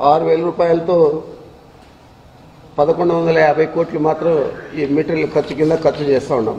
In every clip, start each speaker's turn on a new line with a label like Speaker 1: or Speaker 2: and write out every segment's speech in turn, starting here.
Speaker 1: 6,000 రూపాయలతో 1,150 కోట్లు మాత్రం ఈ మెటీరియల్ ఖర్చు కింద ఖర్చు చేస్తూ ఉన్నాం.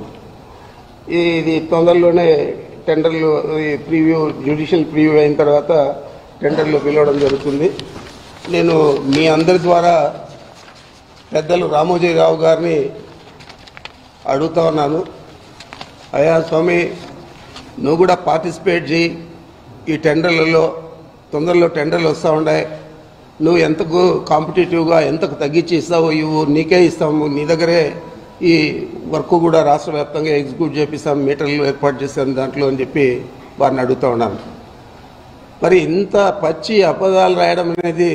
Speaker 1: ఇది తొందరలోనే టెండర్లు ప్రివ్యూ జ్యుడిషియల్ ప్రివ్యూ అయిన తర్వాత టెండర్లు పిలవడం జరుగుతుంది. నేను మీ అందరి ద్వారా పెద్దలు రామోజీరావు గారిని అడుగుతా ఉన్నాను, అయ్యా స్వామి నువ్వు కూడా పార్టిసిపేట్ చేయి, ఈ టెండర్లలో తొందరలో టెండర్లు వస్తూ ఉన్నాయి, నువ్వు ఎంతకు కాంపిటేటివ్గా ఎంతకు తగ్గించి ఇస్తావో ఇవ్వు, నీకే ఇస్తాము, నీ దగ్గరే ఈ వర్క్ కూడా రాష్ట్ర వ్యాప్తంగా ఎగ్జిక్యూట్ చేపిస్తాం, మీటర్లు ఏర్పాటు చేస్తాం దాంట్లో అని చెప్పి వారిని అడుగుతూ ఉన్నాను. మరి ఇంత పచ్చి అబద్ధాలు రాయడం అనేది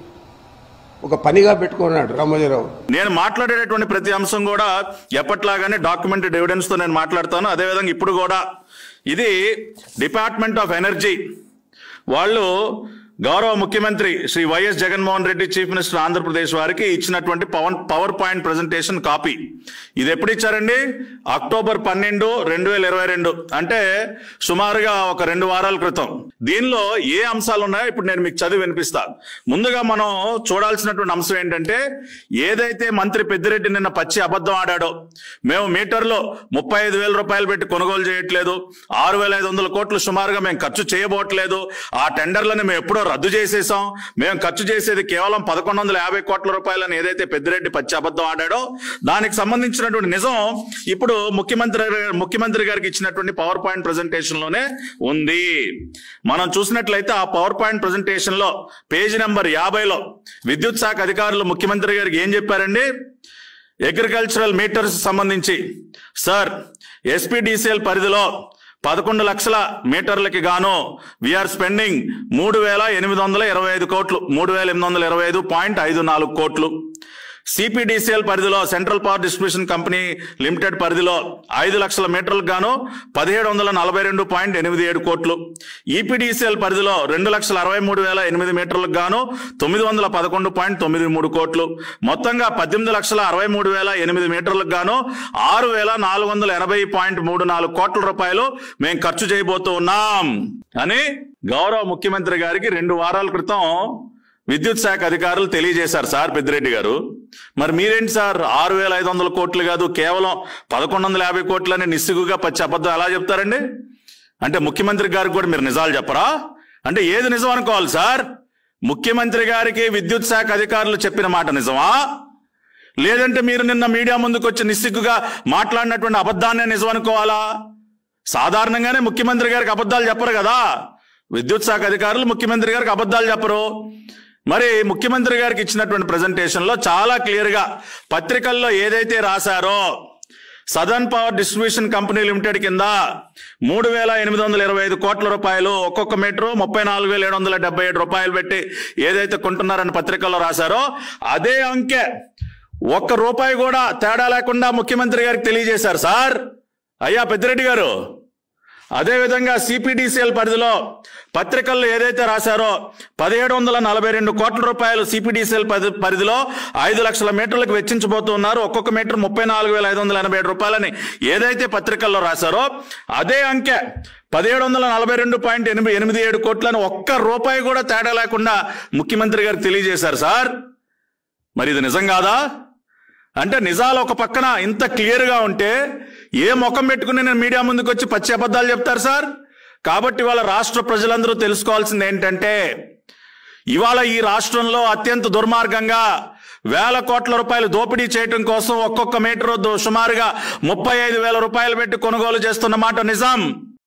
Speaker 1: ఒక పనిగా పెట్టుకున్నాడు రామోజీరావు.
Speaker 2: నేను మాట్లాడేటటువంటి ప్రతి అంశం కూడా ఎప్పట్లాగానే డాక్యుమెంటెడ్ ఎవిడెన్స్ తో నేను మాట్లాడతాను. అదేవిధంగా ఇప్పుడు కూడా ఇది డిపార్ట్మెంట్ ఆఫ్ ఎనర్జీ వాళ్ళు గౌరవ ముఖ్యమంత్రి Shri YS Jaganmohan Reddy chief minister Andhra Pradesh వారికి ఇచ్చినటువంటి పవర్ పాయింట్ ప్రెజెంటేషన్ కాపీ. ఇది ఎప్పుడు ఇచ్చారండి? అక్టోబర్ 12, 2022, అంటే సుమారుగా ఒక 2 వారాల క్రితం. దీనిలో ఏ అంశాలు ఉన్నాయో ఇప్పుడు నేను మీకు చదివి వినిపిస్తా. ముందుగా మనం చూడాల్సినటువంటి అంశం ఏంటంటే, ఏదైతే మంత్రి పెద్దిరెడ్డి నిన్న పచ్చి అబద్ధం ఆడాడో, మేము మీటర్లో 35,000 రూపాయలు పెట్టి కొనుగోలు చేయట్లేదు, 6,500 కోట్లు సుమారుగా మేము ఖర్చు చేయబోట్లేదు, ఆ టెండర్లను మేము ఎప్పుడో రద్దు చేసేసాం, మేము ఖర్చు చేసేది కేవలం 1,150 కోట్ల రూపాయలని ఏదైతే పెద్దిరెడ్డి పచ్చి అబద్ధం ఆడాడో దానికి సంబంధించినటువంటి నిజం ఇప్పుడు ముఖ్యమంత్రి గారికి ఇచ్చినటువంటి పవర్ పాయింట్ ప్రెజెంటేషన్ లోనే ఉంది. మనం చూసినట్లయితే ఆ పవర్ పాయింట్ ప్రెజెంటేషన్ లో పేజీ నెంబర్ 50లో విద్యుత్ శాఖ అధికారులు ముఖ్యమంత్రి గారికి ఏం చెప్పారండి? అగ్రికల్చరల్ మీటర్స్ సంబంధించి సార్ ఎస్పీడీసీఎల్ పరిధిలో 11 లక్షల మీటర్లకి గాను వీఆర్ స్పెండింగ్ 3,825 కోట్లు, 3,825.54 కోట్లు. సిపిడిసిఎల్ పరిధిలో central power distribution company limited పరిధిలో 5 లక్షల మీటర్లకు గాను 1,742.87 కోట్లు. ఈపీడీసీఎల్ పరిధిలో 2,63,008 మీటర్లకు గాను 911.93 కోట్లు. మొత్తంగా 18,63,008 మీటర్లకు గాను 6,480.34 కోట్ల రూపాయలు మేము ఖర్చు చేయబోతూ ఉన్నాం అని గౌరవ ముఖ్యమంత్రి గారికి 2 వారాల క్రితం విద్యుత్ శాఖ అధికారులు తెలియజేశారు సార్ పెద్దిరెడ్డి గారు. మరి మీరేంటి సార్ 6,500 కోట్లు కాదు కేవలం 1,150 కోట్లని నిస్సిగ్గుగా పచ్చి అబద్ధం ఎలా చెప్తారండి? అంటే ముఖ్యమంత్రి గారికి కూడా మీరు నిజాలు చెప్పరా? అంటే ఏది నిజం అనుకోవాలి సార్? ముఖ్యమంత్రి గారికి విద్యుత్ శాఖ అధికారులు చెప్పిన మాట నిజమా, లేదంటే మీరు నిన్న మీడియా ముందుకు వచ్చి నిస్సిగ్గుగా మాట్లాడినటువంటి అబద్ధాన్నే నిజం అనుకోవాలా? సాధారణంగానే ముఖ్యమంత్రి గారికి అబద్ధాలు చెప్పరు కదా, విద్యుత్ శాఖ అధికారులు ముఖ్యమంత్రి గారికి అబద్ధాలు చెప్పరు. మరి ముఖ్యమంత్రి గారికి ఇచ్చినటువంటి ప్రెజెంటేషన్ లో చాలా క్లియర్ గా పత్రికల్లో ఏదైతే రాశారో, southern power distribution company limited కింద 3,825 కోట్ల రూపాయలు, ఒక్కొక్క మీటరు 34,777 రూపాయలు పెట్టి ఏదైతే కొంటున్నారని పత్రికల్లో రాశారో అదే అంకె 1 రూపాయి కూడా తేడా లేకుండా ముఖ్యమంత్రి గారికి తెలియజేశారు సార్. అయ్యా పెద్దిరెడ్డి గారు, అదేవిధంగా సిపిడిసిఎల్ పరిధిలో పత్రికల్లో ఏదైతే రాశారో 1,742 కోట్ల రూపాయలు సిపిడిసిఎల్ పరిధిలో 5 లక్షల మీటర్లకు వెచ్చించబోతున్నారు, ఒక్కొక్క మీటర్ 34,587 రూపాయలని ఏదైతే పత్రికల్లో రాశారో అదే అంకె 1,742.87 కోట్లను 1 రూపాయి కూడా తేడా లేకుండా ముఖ్యమంత్రి గారు తెలియజేశారు సార్. మరి ఇది నిజం కాదా? అంటే నిజాలు ఒక పక్కన ఇంత క్లియర్గా ఉంటే ఏ ముఖం పెట్టుకుని నేను మీడియా ముందుకు వచ్చి పచ్చి అబద్ధాలు చెప్తారు సార్? కాబట్టి ఇవాళ రాష్ట్ర ప్రజలందరూ తెలుసుకోవాల్సింది ఏంటంటే, ఇవాళ ఈ రాష్ట్రంలో అత్యంత దుర్మార్గంగా 1,000 కోట్ల రూపాయలు దోపిడీ చేయడం కోసం ఒక్కొక్క మీటరు సుమారుగా 35,000 రూపాయలు పెట్టి కొనుగోలు చేస్తున్న మాట నిజం.